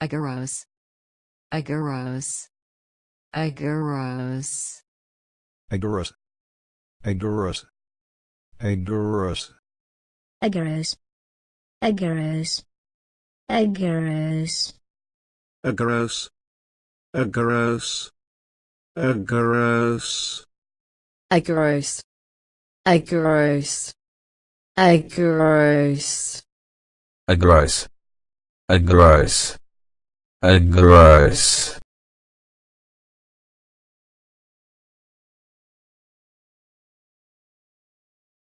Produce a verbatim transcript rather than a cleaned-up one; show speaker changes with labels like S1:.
S1: Agarose. Agarose. Agarose.
S2: Agarose. Agarose. Agarose.
S3: Agarose. Agarose. Agarose.
S4: Agarose. Agarose. Agarose.
S1: Agarose. Agarose. Agarose.
S5: Agarose. Agarose. Agarose.